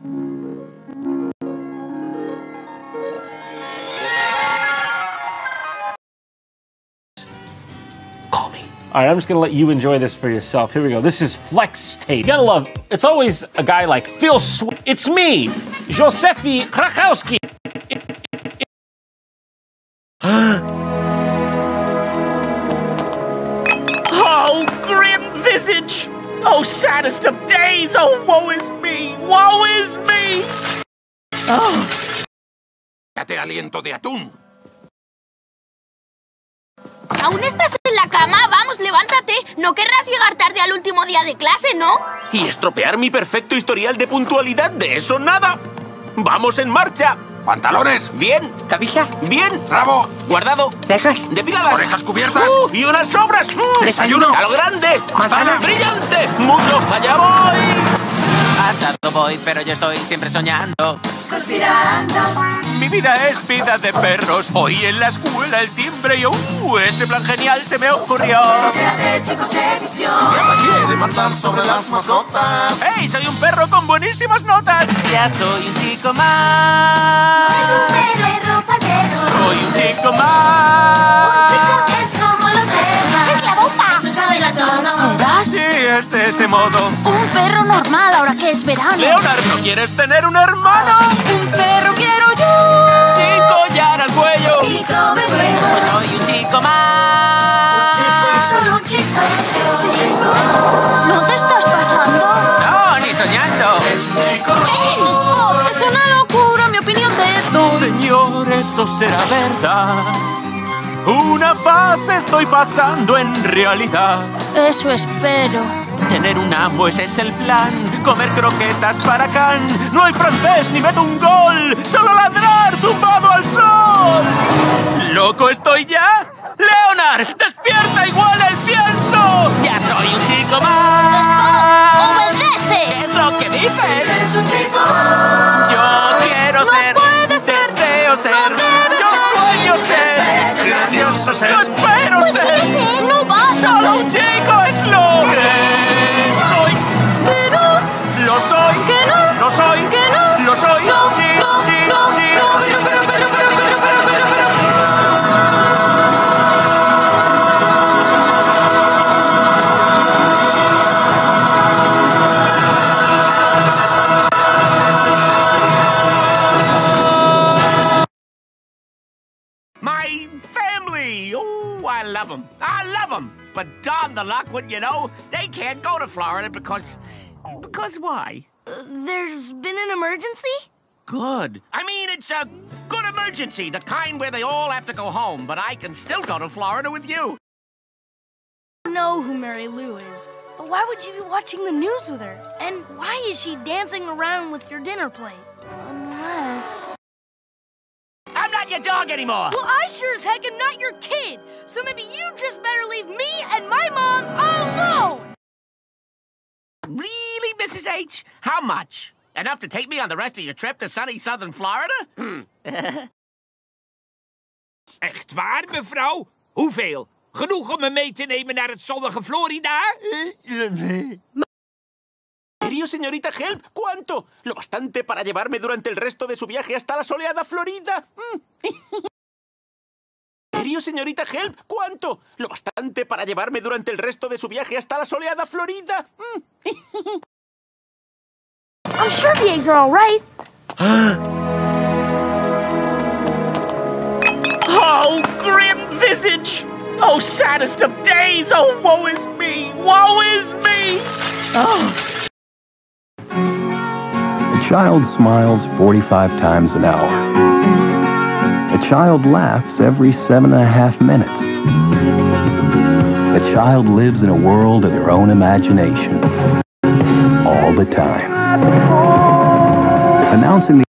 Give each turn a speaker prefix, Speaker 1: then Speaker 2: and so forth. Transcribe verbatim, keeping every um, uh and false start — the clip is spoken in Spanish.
Speaker 1: Call me. All right, I'm just gonna let you enjoy this for yourself. Here we go. This is Flex Tape. You gotta love, it's always a guy like Phil Sweet. It's me, Józef Krakowski.
Speaker 2: Oh, grim visage! Oh, saddest of days! Oh, woe is me! Woe is me! Oh.
Speaker 3: Date aliento de atún.
Speaker 4: ¿Aún estás en la cama? Vamos, levántate. No querrás llegar tarde al último día de clase, ¿no?
Speaker 2: Y estropear mi perfecto historial de puntualidad, de eso nada. ¡Vamos en marcha!
Speaker 3: ¡Pantalones!
Speaker 2: Bien.
Speaker 5: ¿Cabija?
Speaker 2: Bien.
Speaker 3: ¡Rabo!
Speaker 2: Guardado.
Speaker 5: ¿Cejas?
Speaker 2: Depiladas.
Speaker 3: ¡Orejas cubiertas!
Speaker 2: Uh, y unas sobras. Mm.
Speaker 3: ¡Desayuno!
Speaker 2: ¡A lo grande!
Speaker 5: Manzana.
Speaker 2: ¡Brillante! ¡Mundo, allá voy!
Speaker 5: Andando voy, pero yo estoy siempre soñando.
Speaker 6: Conspirando.
Speaker 2: Mi vida es vida de perros. Hoy en la escuela el timbre y uh, ese plan genial se me ocurrió.
Speaker 6: Ese chico se vistió.
Speaker 3: Quiere mandar sobre las mascotas.
Speaker 2: ¡Hey! Soy un perro con buenísimas notas.
Speaker 5: Ya soy un chico más.
Speaker 6: Es un perro faldero.
Speaker 2: Soy un chico
Speaker 6: Un
Speaker 2: más.
Speaker 6: chico es como los demás.
Speaker 4: ¡Es la bomba!
Speaker 6: Eso sabe a todo.
Speaker 4: ¿Serás?
Speaker 2: Sí, es de ese modo.
Speaker 4: Un perro normal ahora que es verano.
Speaker 2: Leonardo, ¿quieres tener un hermano?
Speaker 4: Un perro quiero yo.
Speaker 2: Sin collar al cuello.
Speaker 6: Y come
Speaker 5: Pues
Speaker 6: huevos.
Speaker 5: soy un chico más.
Speaker 6: Solo un chico es un chico.
Speaker 4: ¿No te estás pasando?
Speaker 5: No, ni soñando.
Speaker 4: ¡Ey, Spock! Es una locura, mi opinión te doy.
Speaker 2: Señor, eso será verdad. Una fase estoy pasando en realidad.
Speaker 4: Eso espero.
Speaker 2: Tener un amo, ese es el plan. Comer croquetas para Can. No hay francés ni meto un gol. Solo ladrar tumbado al sol. ¿Loco estoy ya? ¡Leonard! ¡Despierta igual el pienso! ¡Ya soy un chico más!
Speaker 4: Spock, obedece.
Speaker 2: ¿Qué es lo que dices?
Speaker 6: Es un chico.
Speaker 2: Yo quiero
Speaker 4: No
Speaker 2: ser.
Speaker 4: puede ser.
Speaker 2: Deseo ser.
Speaker 4: No debe
Speaker 2: Yo
Speaker 4: ser.
Speaker 2: sueño ser.
Speaker 3: ¡Grandioso ser!
Speaker 2: Yo espero
Speaker 4: Pues
Speaker 2: ser.
Speaker 4: dice, no vas a
Speaker 2: Solo un
Speaker 4: ser.
Speaker 2: chico es lo que soy.
Speaker 4: Que no,
Speaker 2: Lo soy.
Speaker 4: que no.
Speaker 2: Lo soy.
Speaker 4: Que no.
Speaker 2: Lo soy.
Speaker 4: No,
Speaker 2: Sí,
Speaker 4: no,
Speaker 2: sí,
Speaker 4: no,
Speaker 2: sí.
Speaker 4: no,
Speaker 2: sí.
Speaker 4: pero, pero, pero, pero, pero, pero, pero, pero.
Speaker 2: My family! Oh, I love them. I love them. But darn the luck, wouldn't you know? They can't go to Florida because... Because why?
Speaker 4: Uh, there's been an emergency?
Speaker 2: Good. I mean, it's a good emergency, the kind where they all have to go home, but I can still go to Florida with you.
Speaker 4: I don't know who Mary Lou is, but why would you be watching the news with her? And why is she dancing around with your dinner plate? Unless...
Speaker 2: I'm not your dog anymore!
Speaker 4: Well, I sure as heck am not your kid, so maybe you just better leave me and my mom alone!
Speaker 2: Really, Missus H? How much? Enough to take me on the rest of your trip to sunny southern Florida?
Speaker 7: Echt waar, mevrouw? Hoeveel? Genoeg om me mee te nemen naar het zonnige Florida?
Speaker 2: ¿Serio, señorita Help? ¿Cuánto? Lo bastante para llevarme durante el resto de su viaje hasta la soleada Florida. ¿Serio, señorita Help? ¿Cuánto? Lo bastante para llevarme durante el resto de su viaje hasta la soleada Florida.
Speaker 4: I'm sure the eggs are all right.
Speaker 2: Oh, grim visage! Oh, saddest of days! Oh, woe is me! Woe is me! Oh.
Speaker 8: A child smiles forty-five times an hour. A child laughs every seven and a half minutes. A child lives in a world of their own imagination all the time. Announcing the